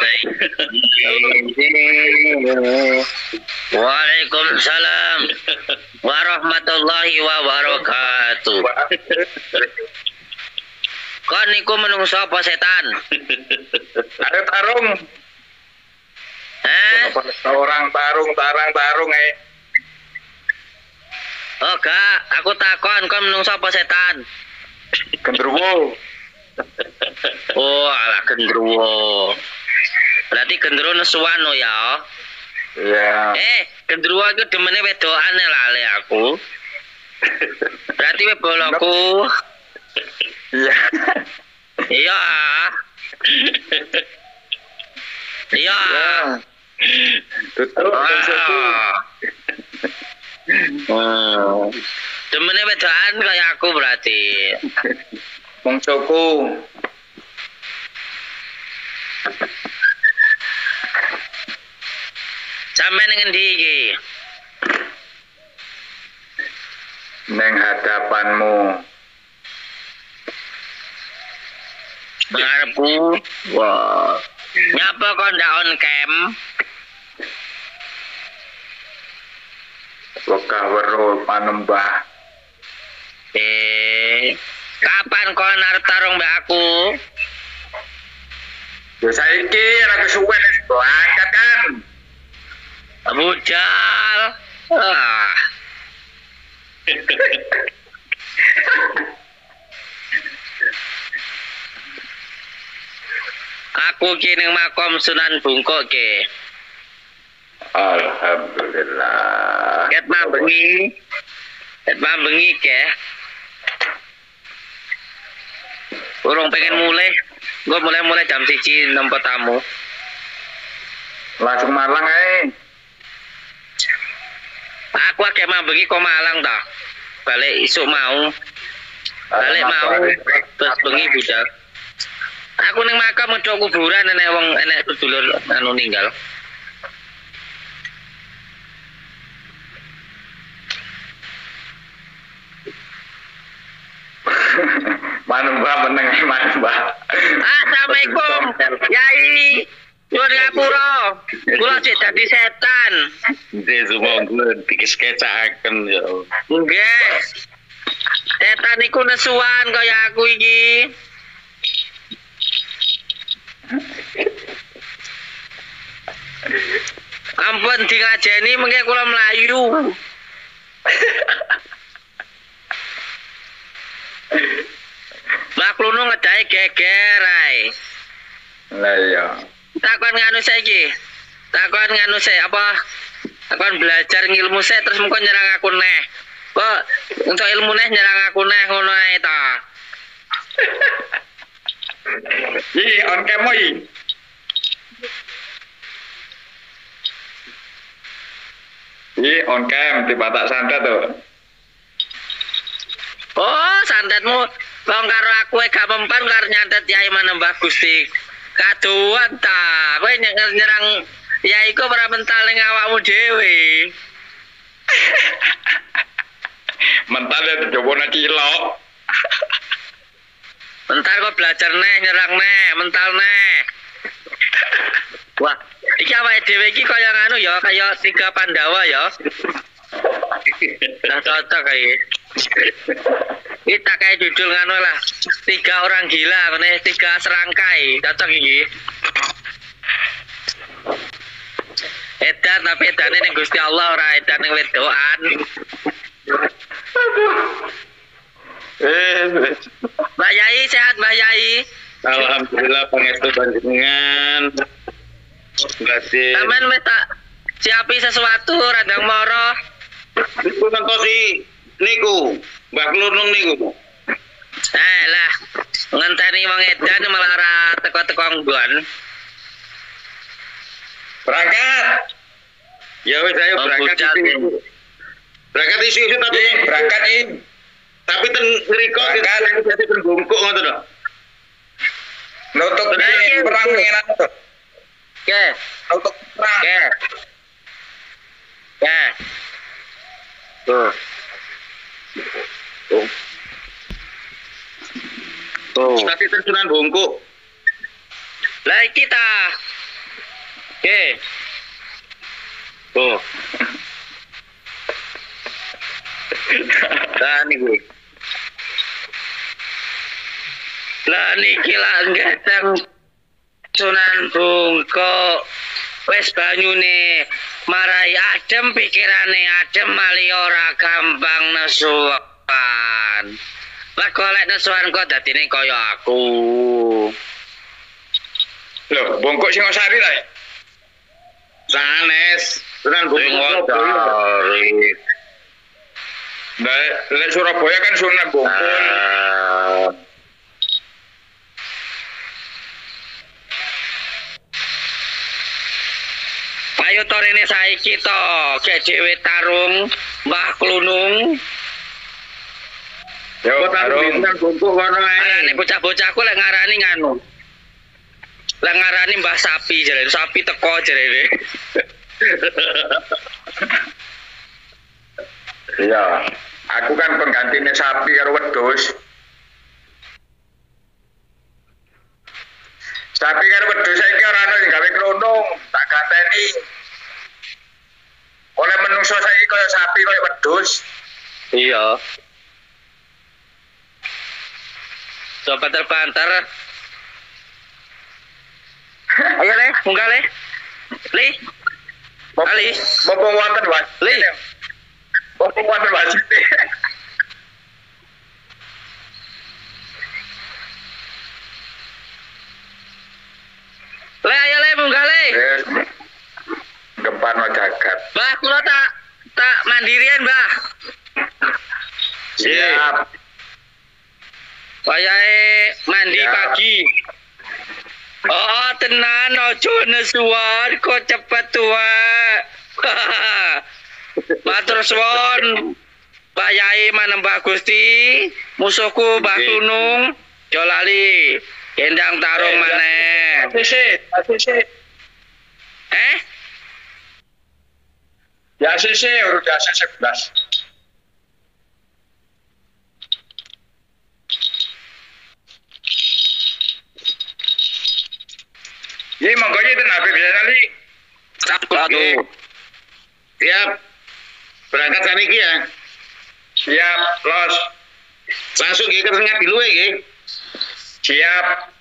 Waalaikumsalam warahmatullahi wabarakatuh. Kon niku menungso apa setan? Ada tarung. Orang tarung Oh gak, aku takon kon menungso apa setan? Gendruwo. Oh alah gendruwo. Berarti gendruwo nesuan no ya? Iya. Gendruwo itu demene wedokan lale aku. Berarti we boloku. Iya. Iya. Iya. Tutup. Demene wedokan kayak aku berarti. Mongsoku. Sampai ning endi iki? Neng hadapanmu. Ngarepku. Wah. Nyapa kok ndak on cam? Wekah weruh panembah. Kapan kau arep tarung mbak aku? Ya saiki ora kesuwen wis angkat kan. Bujal. Aku kini makom Sunan Bungkuk ke. Alhamdulillah. Ket bengi ke. Urung pengen mulai. Gue mulai jam 1 nempat tamu. Langsung Malang Aku agak bengi kok Malang dah. Balik isuk mau. Balik mau. Terus bengi budal. Aku ning makam ngecok kuburan enek sedulur anu ninggal. Manembah meneng manembah. Assalamualaikum, Yai. Nyuwun ngapura. Kula sik dadi setan. Nggih, semoga dikesketsaken ya. Nggih. Setan iku nesuan kaya aku iki. Ampun di ngajeni mengke kula mlayu. Maklunu ngedahi geger ae. Lah iya. Takon nganu saiki. Takon nganu apa? Takon belajar ngilmu saya terus mengko nyerang aku neh. Kok untuk ilmu neh nyerang aku neh ngono ae ta. Iki on cam iki. Iki on cam dibatak santet tuh. Oh, santetmu wong karo aku gak mempan karo nyantet Yai Manembah Gusti. Kaduan ta. Kowe nyerang Yai ku ora mental ning awakmu dhewe. Mental ya dijobona cilok. Mental kok belajar neh nyerang neh, mental neh. Wah, iki awake dhewe iki kaya nganu ya, kaya 3 Pandawa ya. Nah, cocok kayak kita kayak judul nganu lah 3 orang gila, 3 serangkai, cocok ini. Edan tapi edane ning Gusti Allah ora edan ning wedokan. Mbak Yai sehat Mbak Yai? Alhamdulillah pangestu panjenengan. Kasih. Taman wis tak siapi sesuatu radang moro. Niku ngentosi niku, Mbak Klunung niku. Lah, ngenteni wong edan malah ora teko-teko nggon. Berangkat. Ya wis ayo berangkat. Berangkat isu-isu tapi berangkat ini. Tapi ten ngriko kita jadi ten bungkuk ngoten lho. Nutuk perang enak tuh. Oke. Nutuk perang. Oke. Oke. Tuh. Tuh. Tapi tersunan bungkuk. Lah kita Oke. Oh. Lah niku. Lah niki lak gedang Sunan Bungkuk. Wis banyune marai adem pikirane adem mali ora gampang nesuan. Lah golek nesuan kok dadine kaya aku. Loh, Bungkuk Singosari lah. Sanes, Sunan Bungkuk. Lek Surabaya kan Sunan Bungkuk. Ayo torene saiki to, gek dhewe tarung Mbah Klunung. Yo, tarung Bungkuk kono ae. Arane bocah-bocahku lek ngarani nganu. Lek ngarani Mbah Sapi jarene, sapi teko jarene. Iya, aku kan penggantine sapi karo wedhus. Sapi karo wedhus saiki ora ono sing gawe klunung, tak ganteni. Oleh menungso saiki kaya sapi kaya wedhus. Iya. Coba terbantar. Ayo le, munggah le. Li. Ali. Mumpung wonten wae. Li. Mumpung wonten wasit. Le ayo le munggah le. Gempar no jagat. Mbah kula tak mandirian, Mbah. Siap. Wayahe mandi Ya. pagi. Oh, tenan ojo nesuan kok cepet tua. Matur suwun. Mbah Yai manembah Gusti, musuhku Mbah Oke. Gunung, aja lali. Kendang tarung maneh. ACC. Eh? Ya ACC, urut ACC 11. Ye monggo ye tenaga bisa kali. Satu. Siap. Berangkat sana iki ya. Siap, los. Langsung ke tengah dulu ya, Siap.